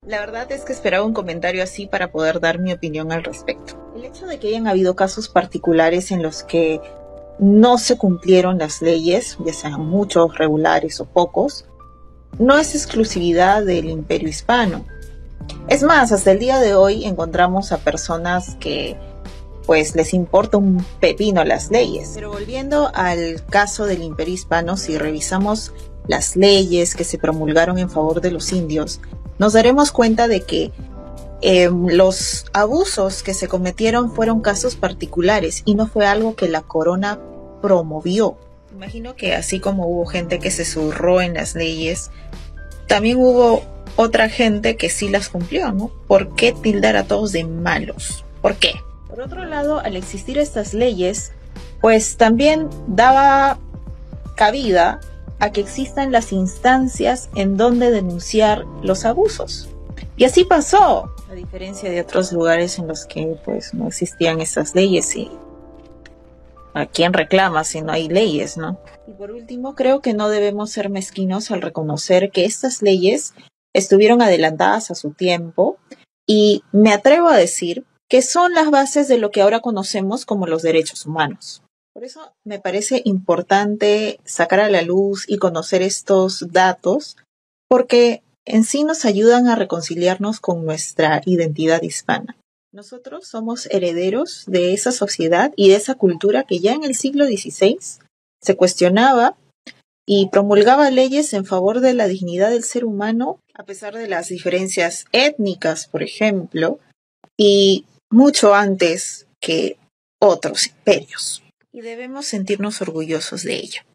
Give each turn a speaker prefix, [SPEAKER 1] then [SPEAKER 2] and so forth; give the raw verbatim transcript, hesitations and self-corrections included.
[SPEAKER 1] La verdad es que esperaba un comentario así para poder dar mi opinión al respecto. El hecho de que hayan habido casos particulares en los que no se cumplieron las leyes, ya sean muchos, regulares o pocos, no es exclusividad del Imperio Hispano. Es más, hasta el día de hoy encontramos a personas que pues les importa un pepino las leyes. Pero volviendo al caso del Imperio Hispano, si revisamos las leyes que se promulgaron en favor de los indios, nos daremos cuenta de que eh, los abusos que se cometieron fueron casos particulares y no fue algo que la corona promovió. Imagino que así como hubo gente que se zurró en las leyes, también hubo otra gente que sí las cumplió, ¿no? ¿Por qué tildar a todos de malos? ¿Por qué? Por otro lado, al existir estas leyes, pues también daba cabida a que existan las instancias en donde denunciar los abusos. Y así pasó, a diferencia de otros lugares en los que pues no existían esas leyes y ¿a quién reclama si no hay leyes, no? Y por último, creo que no debemos ser mezquinos al reconocer que estas leyes estuvieron adelantadas a su tiempo y me atrevo a decir que son las bases de lo que ahora conocemos como los derechos humanos. Por eso me parece importante sacar a la luz y conocer estos datos, porque en sí nos ayudan a reconciliarnos con nuestra identidad hispana. Nosotros somos herederos de esa sociedad y de esa cultura que ya en el siglo dieciséis se cuestionaba y promulgaba leyes en favor de la dignidad del ser humano, a pesar de las diferencias étnicas, por ejemplo, y mucho antes que otros imperios. Y debemos sentirnos orgullosos de ello.